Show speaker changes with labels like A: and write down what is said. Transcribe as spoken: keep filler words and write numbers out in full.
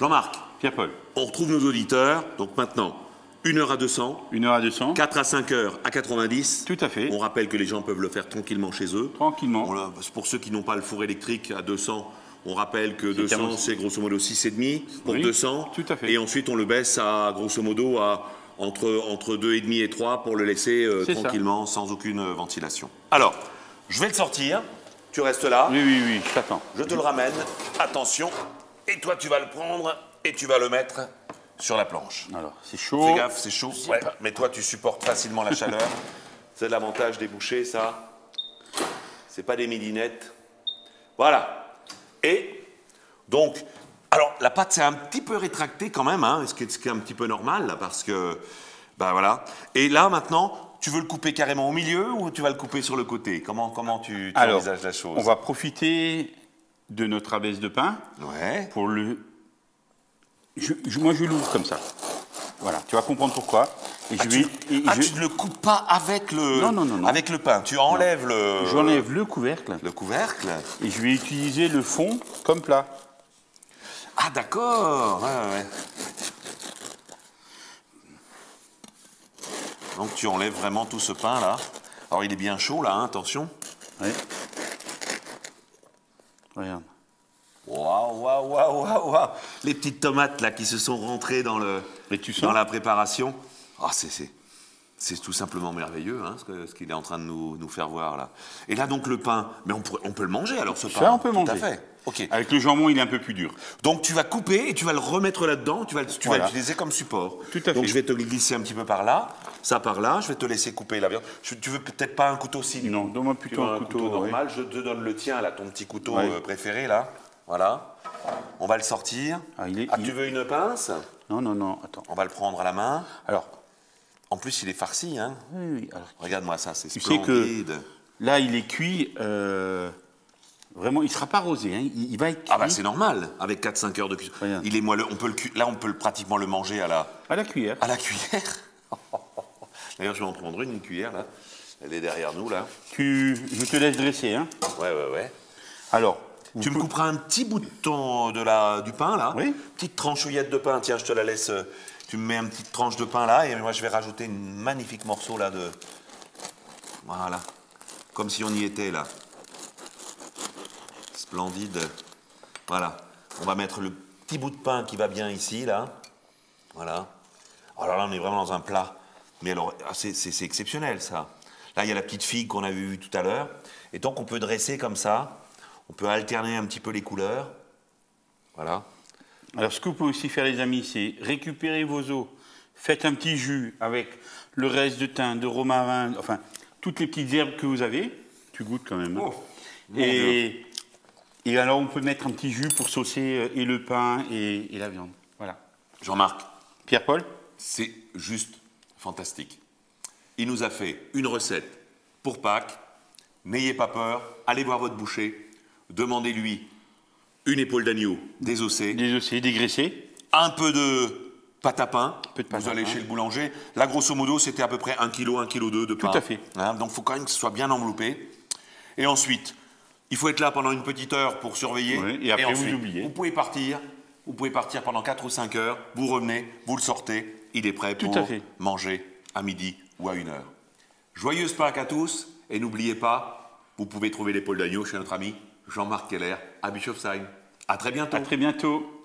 A: Jean-Marc.
B: Pierre-Paul.
A: On retrouve nos auditeurs. Donc maintenant, une heure à deux cents.
B: une heure à deux cents.
A: quatre à cinq heures à quatre-vingt-dix.
B: Tout à fait.
A: On rappelle que les gens peuvent le faire tranquillement chez eux.
B: Tranquillement.
A: On, pour ceux qui n'ont pas le four électrique à deux cents, on rappelle que deux cents, c'est grosso modo six virgule cinq pour
B: oui,
A: deux cents.
B: Tout à fait.
A: Et ensuite, on le baisse à grosso modo à entre, entre deux virgule cinq et trois pour le laisser euh, tranquillement, ça. sans aucune euh, ventilation. Alors, je vais le sortir. Tu restes là.
B: Oui, oui, oui, je t'attends.
A: Je te le ramène. Attention. Et toi, tu vas le prendre et tu vas le mettre sur la planche.
B: Alors, c'est chaud.
A: Fais gaffe, c'est chaud. Ouais. Mais toi, tu supportes facilement la chaleur. C'est l'avantage des bouchées, ça. C'est pas des millinettes. Voilà. Et donc, alors la pâte c'est un petit peu rétractée quand même, hein, ce qui est, ce qui est un petit peu normal, là, parce que, ben voilà. Et là maintenant, tu veux le couper carrément au milieu ou tu vas le couper sur le côté? Comment, comment tu, tu
B: alors,
A: envisages la chose?
B: On va profiter de notre abaisse de pain.
A: Ouais.
B: Pour le. Je, je, moi, je l'ouvre comme ça. Voilà. Tu vas comprendre pourquoi. Et
A: ah,
B: je vais,
A: tu,
B: et
A: ah,
B: je...
A: tu ne le coupes pas avec le,
B: non, non, non, non.
A: avec le pain. Tu enlèves non. le.
B: J'enlève le couvercle.
A: Le couvercle.
B: Et je vais utiliser le fond comme plat.
A: Ah d'accord. Ouais, ouais. Donc tu enlèves vraiment tout ce pain là. Alors il est bien chaud là, hein, attention.
B: Oui. Regarde.
A: Waouh, waouh, waouh, waouh, waouh. Les petites tomates là qui se sont rentrées dans, le, dans la préparation. Ah, c'est, c'est, c'est tout simplement merveilleux hein, ce, que, ce qu'il est en train de nous, nous faire voir là. Et là donc le pain, mais on, pourrait, on peut le manger alors ce pain.
B: Ça on peut
A: tout
B: manger.
A: Tout à fait. Okay.
B: Avec le jambon il est un peu plus dur.
A: Donc tu vas couper et tu vas le remettre là-dedans, tu vas, tu voilà. vas l'utiliser comme support.
B: Tout à fait.
A: Donc je vais te glisser un petit peu par là, ça par là, je vais te laisser couper la viande. Je, tu veux peut-être pas un couteau si
B: non, donne-moi plutôt un, un couteau, couteau
A: normal.
B: Oui.
A: Je te donne le tien là, ton petit couteau
B: ouais.
A: euh, préféré là. Voilà. On va le sortir.
B: Ah, il est,
A: ah
B: il...
A: tu veux une pince?
B: Non, non, non, attends.
A: On va le prendre à la main.
B: Alors,
A: en plus, il est farci, hein.
B: Oui, oui. Alors,
A: regarde-moi ça, c'est
B: splendide.
A: Tu sais que
B: là, il est cuit. Euh, vraiment, il ne sera pas rosé. Hein. Il, il va être cuit.
A: Ah bah c'est normal, avec quatre cinq heures de cuisson. Il est moelleux. On peut le cu... Là, on peut le, pratiquement le manger à la.
B: À la cuillère.
A: À la cuillère. D'ailleurs, je vais en prendre une, une cuillère là. Elle est derrière nous là.
B: Tu, je te laisse dresser, hein.
A: Ouais, ouais, ouais.
B: Alors.
A: Tu me couperas un petit bout de ton, de la, du pain, là.
B: Oui.
A: Petite tranchouillette de pain. Tiens, je te la laisse. Tu me mets une petite tranche de pain, là. Et moi, je vais rajouter une magnifique morceau, là, de... Voilà. Comme si on y était, là. Splendide. Voilà. On va mettre le petit bout de pain qui va bien ici, là. Voilà. Alors là, on est vraiment dans un plat. Mais alors, c'est, c'est, c'est exceptionnel, ça. Là, il y a la petite figue qu'on avait vue tout à l'heure. Et donc, on peut dresser comme ça. On peut alterner un petit peu les couleurs. Voilà.
B: Alors, ce que vous pouvez aussi faire, les amis, c'est récupérer vos os, faites un petit jus avec le reste de thym, de romarin, enfin, toutes les petites herbes que vous avez. Tu goûtes quand même. Hein.
A: Oh,
B: et, et alors, on peut mettre un petit jus pour saucer et le pain et, et la viande. Voilà.
A: Jean-Marc.
B: Pierre-Paul.
A: C'est juste fantastique. Il nous a fait une recette pour Pâques. N'ayez pas peur, allez voir votre boucher. Demandez-lui une épaule d'agneau désossée.
B: Désossée, dégraissée.
A: Un peu de pâte à pain.
B: Peu de pâte
A: Vous
B: à
A: allez
B: pain.
A: chez le boulanger. Là, grosso modo, c'était à peu près un kilo, un kilo deux de pain.
B: Tout à fait.
A: Hein, donc, il faut quand même que ce soit bien enveloppé. Et ensuite, il faut être là pendant une petite heure pour surveiller.
B: Oui, et après,
A: et ensuite,
B: vous oubliez.
A: Vous pouvez partir. Vous pouvez partir pendant quatre ou cinq heures. Vous revenez, vous le sortez. Il est prêt
B: Tout
A: pour
B: à fait.
A: manger à midi ou à une heure. Joyeuse Pâques à tous. Et n'oubliez pas, vous pouvez trouver l'épaule d'agneau chez notre ami Jean-Marc Keller à Bischofsheim. À très bientôt.
B: À très bientôt.